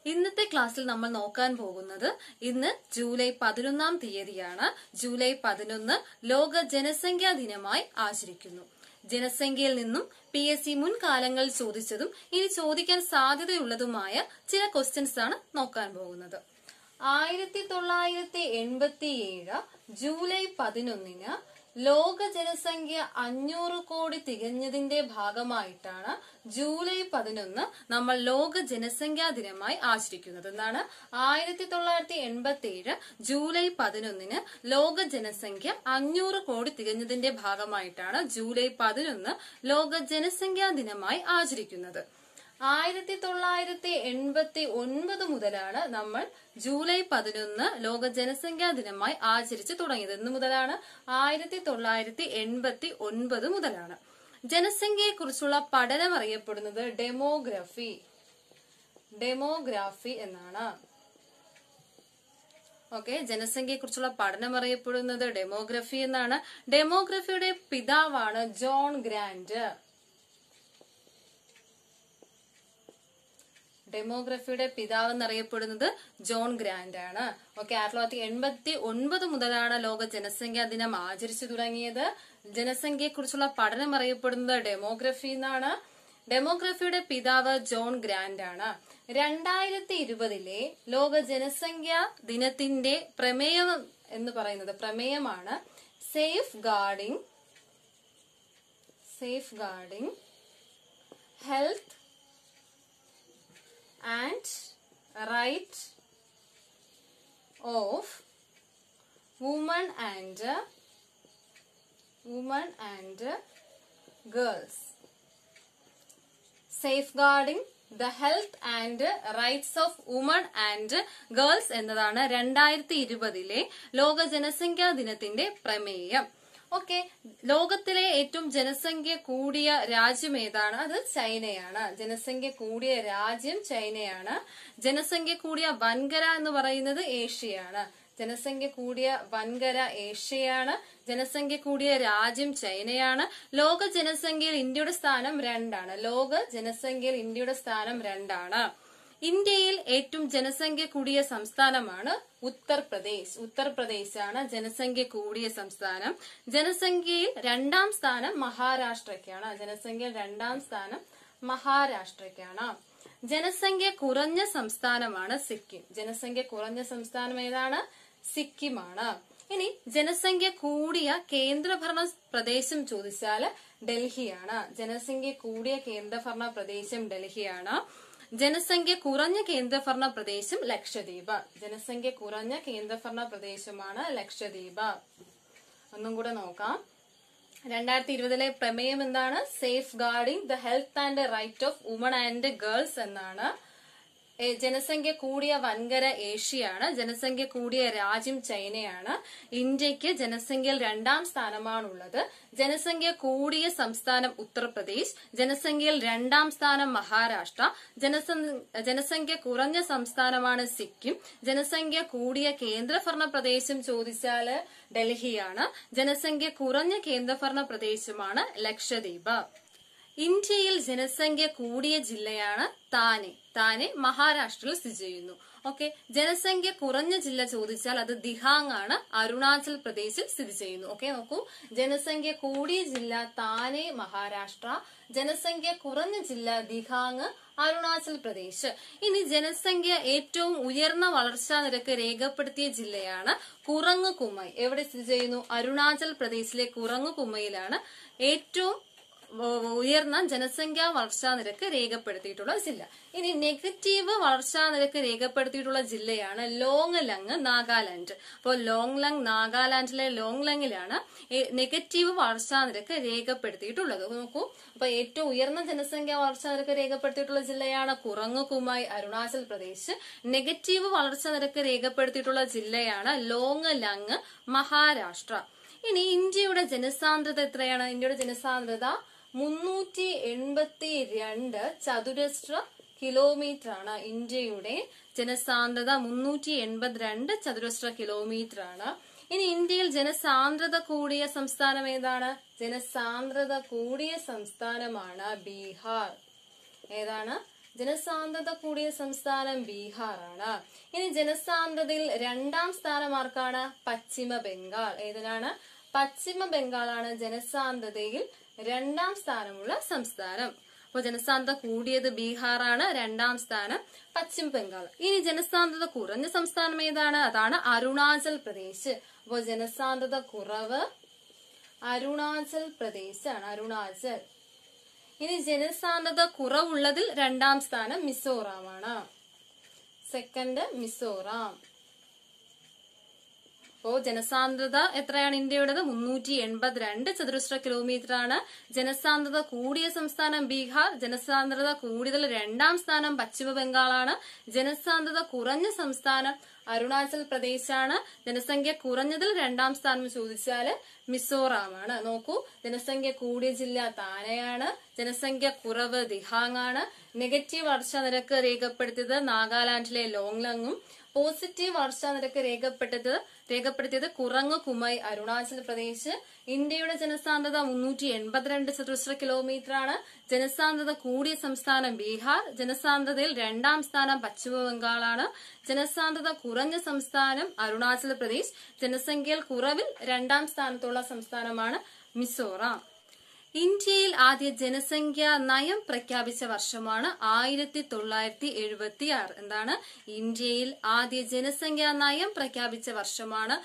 ഇന്നത്തെ ക്ലാസ്സിൽ നമ്മൾ നോക്കാൻ പോകുന്നത് ഇന്ന് ജൂലൈ 11 തീയതിയാണ്. ജൂലൈ 11 ലോക ജനസംഖ്യാ ദിനമായി ആചരിക്കുന്നു. ജനസംഖ്യയിൽ നിന്നും PSC മുൻകാലങ്ങളിൽ ചോദിച്ചതും ഇനി ചോദിക്കാൻ സാധ്യതയുള്ളതുമായ ചില ക്വസ്റ്റ്യൻസ് ആണ് നോക്കാൻ പോകുന്നത്. 1987 ജൂലൈ 11 ലോക ജനസംഖ്യ 500 കോടി തികഞ്ഞതിന്റെ ഭാഗമായിട്ടാണ് ജൂലൈ 11 നമ്മൾ ലോക ജനസംഖ്യാ ദിനമായി ആചരിക്കുന്നത്. എന്താണ് 1987 ജൂലൈ 11 ലോക ജനസംഖ്യ 500 കോടി തികഞ്ഞതിന്റെ ഭാഗമായിട്ടാണ് ജൂലൈ 11 ലോക ജനസംഖ്യാ ദിനമായി ആചരിക്കുന്നത്. 1989 മുതലാണ് നമ്മൾ ജൂലൈ 11 ലോക ജനസംഖ്യാ ദിനമായി ആചരിച്ചു തുടങ്ങിയത്. എന്ന് മുതലാണ് 1989 മുതലാണ്. ജനസംഖ്യയെ കുറിച്ചുള്ള പഠനം അറിയപ്പെടുന്നത് ഡെമോഗ്രാഫി എന്നാണ്. ഓക്കെ, ജനസംഖ്യയെ കുറിച്ചുള്ള പഠനം അറിയപ്പെടുന്നത് ഡെമോഗ്രഫി എന്നാണ്. ഡെമോഗ്രഫിയുടെ പിതാവാണ് ജോൺ ഗ്രാന്റ്. ഡെമോഗ്രഫിയുടെ പിതാവ് എന്നറിയപ്പെടുന്നത് ജോൺ ഗ്രാന്റ് ആണ്. ഓക്കെ, 1989 മുതലാണ് ലോക ജനസംഖ്യാ ദിനം ആചരിച്ചു തുടങ്ങിയത്. ജനസംഖ്യയെ കുറിച്ചുള്ള പഠനം അറിയപ്പെടുന്നത് ഡെമോഗ്രഫി എന്നാണ്. ഡെമോഗ്രഫിയുടെ പിതാവ് ജോൺ ഗ്രാന്റ് ആണ്. 2020 ലോക ജനസംഖ്യാ ദിനത്തിന്റെ പ്രമേയം എന്ന് പറയുന്നത് പ്രമേയമാണ് safeguarding health and right of women and girls. Safeguarding the health and rights of women and girls എന്നതാണ് 2020 ലോക ജനസംഖ്യാ ദിനത്തിന്റെ പ്രമേയം. ഓക്കെ, ലോകത്തിലെ ഏറ്റവും ജനസംഖ്യ കൂടിയ രാജ്യം ഏതാണ്? അത് ചൈനയാണ്. ജനസംഖ്യ കൂടിയ രാജ്യം ചൈനയാണ്. ജനസംഖ്യ കൂടിയ വൻകര എന്ന് പറയുന്നത് ഏഷ്യയാണ്. ജനസംഖ്യ കൂടിയ വൻകര ഏഷ്യയാണ്. ജനസംഖ്യ കൂടിയ രാജ്യം ചൈനയാണ്. ലോക ജനസംഖ്യയിൽ ഇന്ത്യയുടെ സ്ഥാനം 2 ആണ്. ഇന്ത്യയിൽ ഏറ്റവും ജനസംഖ്യ കൂടിയ സംസ്ഥാനമാണ് ഉത്തർപ്രദേശ് ആണ് ജനസംഖ്യ കൂടിയ സംസ്ഥാനം. ജനസംഖ്യയിൽ 2ാം സ്ഥാനം മഹാരാഷ്ട്രയ്ക്കാണ്. ജനസംഖ്യ കുറഞ്ഞ സംസ്ഥാനമാണ് സിക്കിം. ജനസംഖ്യ കുറഞ്ഞ സംസ്ഥാനം ഏതാണ്? സിക്കിമാണ്. ഇനി ജനസംഖ്യ കൂടിയ കേന്ദ്രഭരണ പ്രദേശം ചോദിച്ചാൽ ഡൽഹിയാണ്. ജനസംഖ്യ കൂടിയ കേന്ദ്രഭരണ പ്രദേശം ഡൽഹിയാണ്. ജനസംഖ്യ കുറഞ്ഞ കേന്ദ്രഭരണ പ്രദേശം ലക്ഷദ്വീപ്. ജനസംഖ്യ കുറഞ്ഞ കേന്ദ്രഭരണ പ്രദേശമാണ് ലക്ഷദ്വീപ്. ഒന്നും കൂടെ നോക്കാം. 2020 പ്രമേയം എന്താണ്? Safeguarding the health and right of woman and girls എന്നാണ്. ജനസംഖ്യ കൂടിയ വൻകര ഏഷ്യയാണ്. ജനസംഖ്യ കൂടിയ രാജ്യം ചൈനയാണ്. ഇന്ത്യക്ക് ജനസംഖ്യയിൽ 2ാം സ്ഥാനമാണുള്ളത്. ജനസംഖ്യ കൂടിയ സംസ്ഥാനം ഉത്തർപ്രദേശ്. ജനസംഖ്യയിൽ 2ാം സ്ഥാനം മഹാരാഷ്ട്ര. ജനസംഖ്യ കുറഞ്ഞ സംസ്ഥാനമാണ് സിക്കിം. ജനസംഖ്യ കൂടിയ കേന്ദ്രഭരണ പ്രദേശം ചോദിച്ചാല് ഡൽഹിയാണ്. ജനസംഖ്യ കുറഞ്ഞ കേന്ദ്രഭരണ പ്രദേശമാണ് ലക്ഷദ്വീപ്. ഇന്ത്യയിൽ ജനസംഖ്യ കൂടിയ ജില്ലയാണ് താനെ മഹാരാഷ്ട്രയിൽ സ്ഥിതി ചെയ്യുന്നു. ഓക്കെ, ജനസംഖ്യ കുറഞ്ഞ ജില്ല ചോദിച്ചാൽ അത് ദിഹാങ് ആണ്, അരുണാചൽ പ്രദേശിൽ സ്ഥിതി ചെയ്യുന്നു. ഓക്കെ, നോക്കൂ, ജനസംഖ്യ കൂടിയ ജില്ല താനെ മഹാരാഷ്ട്ര, ജനസംഖ്യ കുറഞ്ഞ ജില്ല ദിഹാങ് അരുണാചൽ പ്രദേശ്. ഇനി ജനസംഖ്യ ഏറ്റവും ഉയർന്ന വളർച്ചാ നിരക്ക് രേഖപ്പെടുത്തിയ ജില്ലയാണ് കുറങ്ങുകുമൈ. എവിടെ സ്ഥിതി ചെയ്യുന്നു? അരുണാചൽ പ്രദേശിലെ കുറങ്ങുകുമയിലാണ് ഏറ്റവും ഉയർന്ന ജനസംഖ്യാ വളർച്ചാ നിരക്ക് രേഖപ്പെടുത്തിയിട്ടുള്ള ജില്ല. ഇനി നെഗറ്റീവ് വളർച്ചാ നിരക്ക് രേഖപ്പെടുത്തിയിട്ടുള്ള ജില്ലയാണ് ലോങ്ലങ്, നാഗാലാൻഡ്. അപ്പോൾ നാഗാലാൻഡിലെ ലോങ്ലങ്ങിലാണ് നെഗറ്റീവ് വളർച്ചാ നിരക്ക് രേഖപ്പെടുത്തിയിട്ടുള്ളത്. നോക്കൂ, അപ്പൊ ഏറ്റവും ഉയർന്ന ജനസംഖ്യാ വളർച്ചാ നിരക്ക് രേഖപ്പെടുത്തിയിട്ടുള്ള ജില്ലയാണ് കുറങ്ങുകുമൈ, അരുണാചൽ പ്രദേശ്. നെഗറ്റീവ് വളർച്ചാ നിരക്ക് രേഖപ്പെടുത്തിയിട്ടുള്ള ജില്ലയാണ് ലോങ്ലങ്, മഹാരാഷ്ട്ര. ഇനി ഇന്ത്യയുടെ ജനസാന്ദ്രത എത്രയാണ്? ഇന്ത്യയുടെ ജനസാന്ദ്രത 382 ചതുരശ്ര കിലോമീറ്റർ ആണ്. ഇന്ത്യയുടെ ജനസാന്ദ്രത 382 ചതുരശ്ര കിലോമീറ്റർ ആണ്. ഇനി ഇന്ത്യയിൽ ജനസാന്ദ്രത കൂടിയ സംസ്ഥാനം ഏതാണ്? ജനസാന്ദ്രത കൂടിയ സംസ്ഥാനമാണ് ബീഹാർ. ഏതാണ്? ജനസാന്ദ്രത കൂടിയ സംസ്ഥാനം ബീഹാറാണ്. ഇനി ജനസാന്ദ്രതയിൽ 2ാം സ്ഥാനം ആർക്കാണ്? പശ്ചിമ ബംഗാൾ. ഏതിനാണ്? പശ്ചിമ ബംഗാളാണ് ജനസാന്ദ്രതയിൽ 2ാം സ്ഥാനമുള്ള സംസ്ഥാനം. അപ്പോൾ ജനസാന്ദ്രത കൂടിയത് ബീഹാറാണ്, 2ാം സ്ഥാനം പശ്ചിമ ബംഗാൾ. ഇനി ജനസാന്ദ്രത കുറഞ്ഞ സംസ്ഥാനം ഏതാണ്? അതാണ് അരുണാചൽ പ്രദേശ്. അപ്പോൾ ജനസാന്ദ്രത കുറവ് അരുണാചൽ പ്രദേശാണ്, അരുണാചൽ. ഇനി ജനസാന്ദ്രത കുറവുള്ളതിൽ 2ാം സ്ഥാനം മിസോറാമാണ്. സെക്കൻഡ് മിസോറാം. അപ്പോ ജനസാന്ദ്രത എത്രയാണ് ഇന്ത്യയുടേത്? 382 ചതുരശ്ര കിലോമീറ്റർ ആണ്. ജനസാന്ദ്രത കൂടിയ സംസ്ഥാനം ബീഹാർ, ജനസാന്ദ്രത കൂടിയതിൽ 2ാം സ്ഥാനം പശ്ചിമ ബംഗാളാണ്. ജനസാന്ദ്രത കുറഞ്ഞ സംസ്ഥാനം അരുണാചൽ പ്രദേശാണ്. ജനസംഖ്യ കുറഞ്ഞതിൽ 2ാം സ്ഥാനം ചോദിച്ചാല് മിസോറാമാണ്. നോക്കൂ, ജനസംഖ്യ കൂടിയ ജില്ല താനെയാണ്, ജനസംഖ്യ കുറവ് ദിഹാങ് ആണ്. നെഗറ്റീവ് വളർച്ചാ നിരക്ക് രേഖപ്പെടുത്തിയത് നാഗാലാൻഡിലെ ലോങ്ലങ്ങും, പോസിറ്റീവ് വളർച്ചാ നിരക്ക് രേഖപ്പെടുത്തിയത് കുറങ്ങ് കുമൈ അരുണാചൽ പ്രദേശ്. ഇന്ത്യയുടെ ജനസാന്ദ്രത 382 ചതുരശ്ര കിലോമീറ്റർ ആണ്. ജനസാന്ദ്രത കൂടിയ സംസ്ഥാനം ബീഹാർ, ജനസാന്ദ്രതയിൽ 2ാം സ്ഥാനം പശ്ചിമ ബംഗാളാണ്. ജനസാന്ദ്രത കുറഞ്ഞ സംസ്ഥാനം അരുണാചൽ പ്രദേശ്, ജനസംഖ്യയിൽ കുറവിൽ 2ാം സ്ഥാനത്തുള്ള സംസ്ഥാനമാണ് മിസോറാം. ഇന്ത്യയിൽ ആദ്യ ജനസംഖ്യാ നയം പ്രഖ്യാപിച്ച വർഷമാണ് 1976. എന്താണ്? ഇന്ത്യയിൽ ആദ്യ ജനസംഖ്യാ നയം പ്രഖ്യാപിച്ച വർഷമാണ്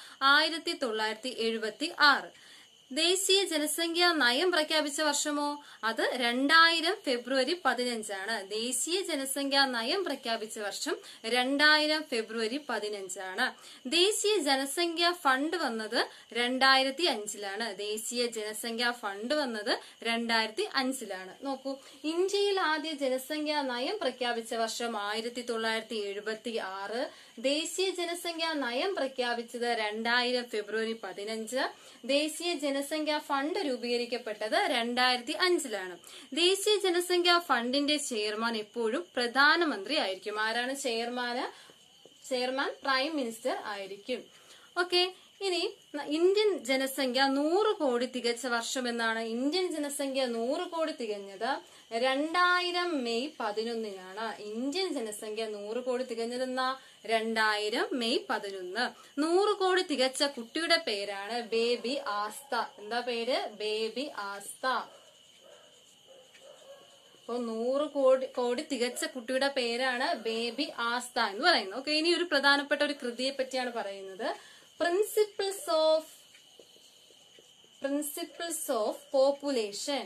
1976. ദേശീയ ജനസംഖ്യാ നയം പ്രഖ്യാപിച്ച വർഷമോ? അത് 2000 ഫെബ്രുവരി 15 ആണ്. ദേശീയ ജനസംഖ്യാ നയം പ്രഖ്യാപിച്ച വർഷം 2000 ഫെബ്രുവരി 15 ആണ്. ദേശീയ ജനസംഖ്യാ ഫണ്ട് വന്നത് 2005ലാണ്. ദേശീയ ജനസംഖ്യാ ഫണ്ട് വന്നത് 2005ലാണ്. നോക്കൂ, ഇന്ത്യയിൽ ആദ്യ ജനസംഖ്യാ നയം പ്രഖ്യാപിച്ച വർഷം 1976. ദേശീയ ജനസംഖ്യാ നയം പ്രഖ്യാപിച്ചത് 2000 ഫെബ്രുവരി 15. ദേശീയ ജനസംഖ്യാ ഫണ്ട് രൂപീകരിക്കപ്പെട്ടത് 2005ലാണ്. ദേശീയ ജനസംഖ്യാ ഫണ്ടിന്റെ ചെയർമാൻ എപ്പോഴും പ്രധാനമന്ത്രി ആയിരിക്കും. ആരാണ് ചെയർമാൻ? പ്രൈം മിനിസ്റ്റർ ആയിരിക്കും. ഓക്കെ, ഇനി ഇന്ത്യൻ ജനസംഖ്യ 100 കോടി തികച്ച വർഷം എന്നാണ്. ഇന്ത്യൻ ജനസംഖ്യ 100 കോടി തികഞ്ഞത് 2000 മെയ് 11നാണ്. ഇന്ത്യൻ ജനസംഖ്യ 100 കോടി തികഞ്ഞതെന്ന 2000 മെയ് 11. 100 കോടി തികച്ച കുട്ടിയുടെ പേരാണ് ബേബി ആസ്ത. എന്താ പേര്? ബേബി ആസ്ത. അപ്പൊ 100 കോടി തികച്ച കുട്ടിയുടെ പേരാണ് ബേബി ആസ്ത എന്ന് പറയുന്നത്. ഓക്കെ, ഇനി ഒരു പ്രധാനപ്പെട്ട ഒരു കൃതിയെ പറ്റിയാണ് പറയുന്നത്. പ്രിൻസിപ്പിൾസ് ഓഫ് പോപ്പുലേഷൻ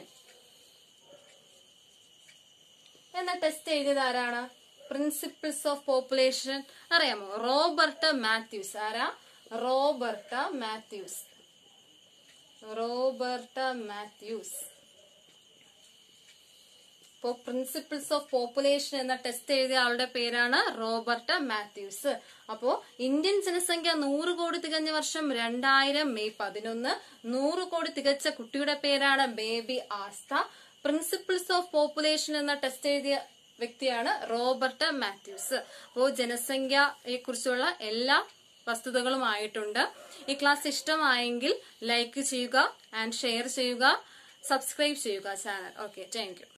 എന്ന ടെസ്റ്റ് എഴുതിയത് ആരാണ്? പ്രിൻസിപ്പിൾസ് ഓഫ് പോപ്പുലേഷൻ അറിയാമോ? Robert Matthews. ആരാ? Robert Matthews. ഇപ്പോ പ്രിൻസിപ്പിൾസ് ഓഫ് പോപ്പുലേഷൻ എന്ന ടെസ്റ്റ് എഴുതിയ ആളുടെ പേരാണ് റോബർട്ട് മാത്യൂസ്. അപ്പോ ഇന്ത്യൻ ജനസംഖ്യ 100 കോടി തികഞ്ഞ വർഷം 2000 മെയ് 11. 100 കോടി തികച്ച കുട്ടിയുടെ പേരാണ് baby Aastha. Principles of population എന്ന ടെസ്റ്റ് എഴുതിയ വ്യക്തിയാണ് റോബർട്ട് മാത്യൂസ്. അപ്പോൾ ജനസംഖ്യയെ കുറിച്ചുള്ള എല്ലാ വസ്തുതകളും ആയിട്ടുണ്ട്. ഈ ക്ലാസ് ഇഷ്ടമായെങ്കിൽ ലൈക്ക് ചെയ്യുക ആൻഡ് ഷെയർ ചെയ്യുക, സബ്സ്ക്രൈബ് ചെയ്യുക ചാനൽ. Okay, thank U.